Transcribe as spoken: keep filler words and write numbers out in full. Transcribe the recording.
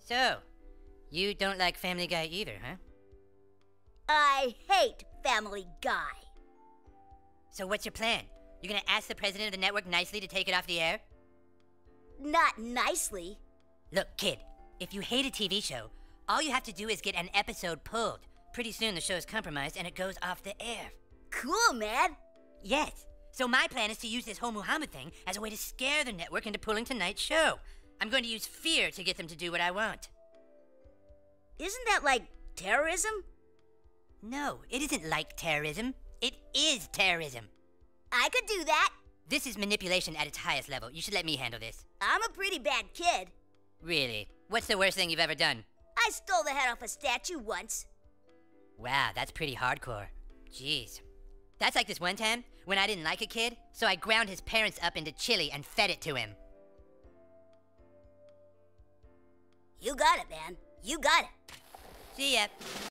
So, you don't like Family Guy either, huh? I hate Family Guy. So what's your plan? You're gonna ask the president of the network nicely to take it off the air? Not nicely. Look, kid, if you hate a T V show, all you have to do is get an episode pulled. Pretty soon the show's compromised and it goes off the air. Cool, man. Yes. So my plan is to use this whole Muhammad thing as a way to scare the network into pulling tonight's show. I'm going to use fear to get them to do what I want. Isn't that like terrorism? No, it isn't like terrorism. It is terrorism. I could do that. This is manipulation at its highest level. You should let me handle this. I'm a pretty bad kid. Really? What's the worst thing you've ever done? I stole the head off a statue once. Wow, that's pretty hardcore. Jeez. That's like this one time when I didn't like a kid, so I ground his parents up into chili and fed it to him. You got it, man. You got it. See ya.